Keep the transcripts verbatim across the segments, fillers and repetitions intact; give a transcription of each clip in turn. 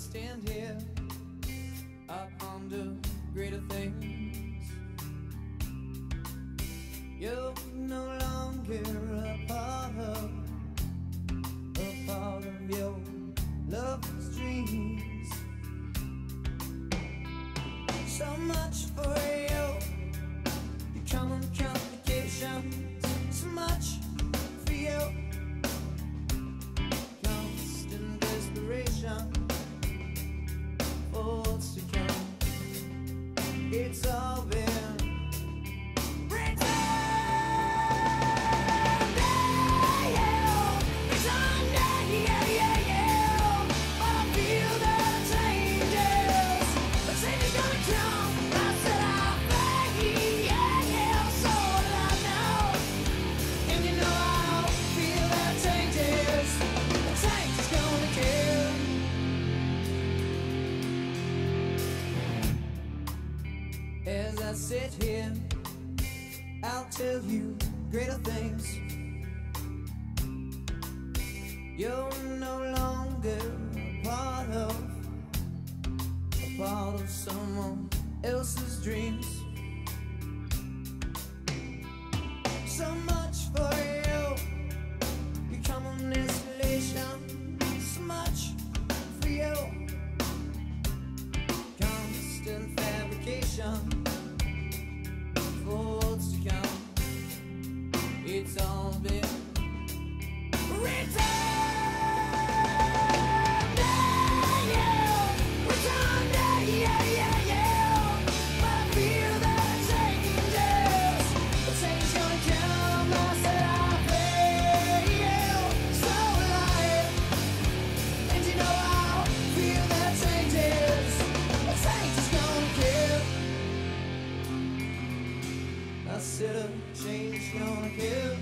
stand here, I ponder greater things. You're no longer a part of, a part of your love's dreams. So much for you, your common complications. So much for you, constant desperation for what's to come. It's all been written. As I sit here, I'll tell you greater things. You're no longer a part of, a part of someone else's dreams. So much for you, you come on escalation. So much for you, constant fabrication for what's to come. It's all been written. I said a change gonna kill.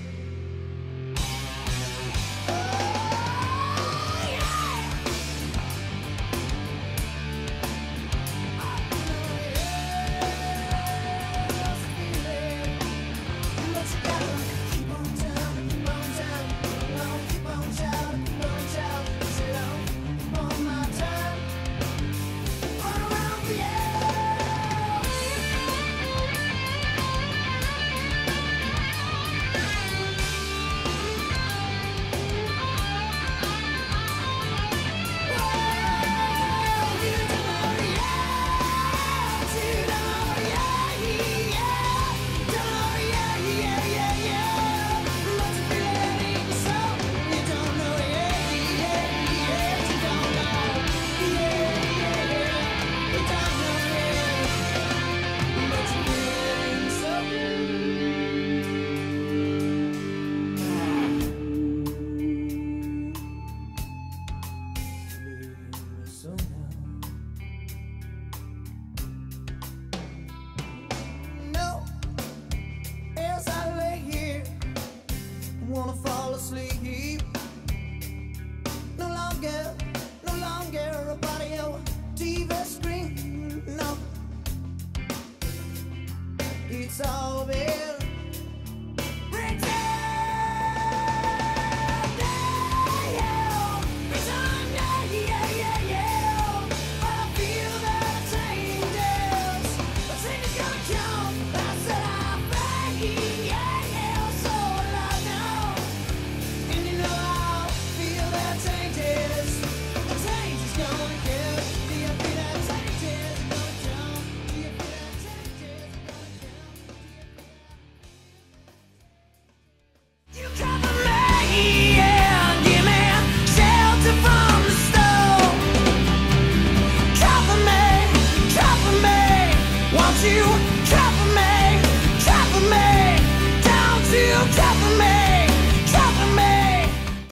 Wanna fall asleep